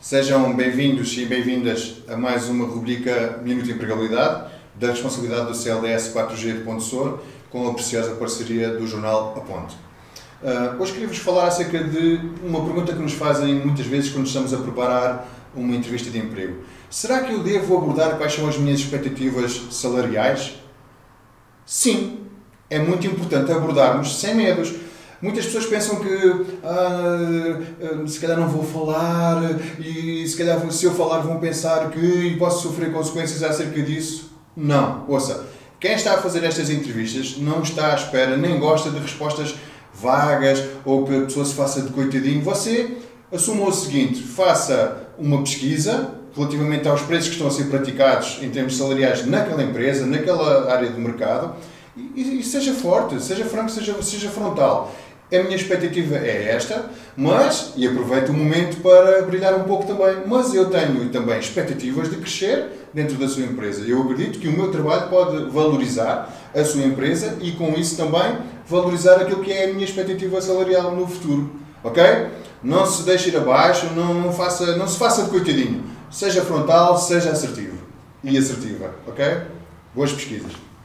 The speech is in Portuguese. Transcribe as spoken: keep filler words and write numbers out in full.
Sejam bem-vindos e bem-vindas a mais uma rubrica Minuto de Empregabilidade, da responsabilidade do C L D S quatro G de Ponte Sor, com a preciosa parceria do jornal A Ponte. Uh, hoje queria-vos falar acerca de uma pergunta que nos fazem muitas vezes quando estamos a preparar uma entrevista de emprego. Será que eu devo abordar quais são as minhas expectativas salariais? Sim, é muito importante abordarmos sem medos. Muitas pessoas pensam que ah, se calhar não vou falar e se calhar se eu falar vão pensar que posso sofrer consequências acerca disso. Não, ouça, quem está a fazer estas entrevistas não está à espera, nem gosta de respostas vagas ou que a pessoa se faça de coitadinho. Você assuma o seguinte, faça uma pesquisa relativamente aos preços que estão a ser praticados em termos salariais naquela empresa, naquela área de mercado e, e seja forte, seja franco, seja, seja frontal. A minha expectativa é esta, mas, e aproveito o momento para brilhar um pouco também, mas eu tenho também expectativas de crescer dentro da sua empresa. Eu acredito que o meu trabalho pode valorizar a sua empresa e com isso também valorizar aquilo que é a minha expectativa salarial no futuro. Ok? Não se deixe ir abaixo, não, não, faça, não se faça de coitadinho. Seja frontal, seja assertivo e assertiva. Ok? Boas pesquisas.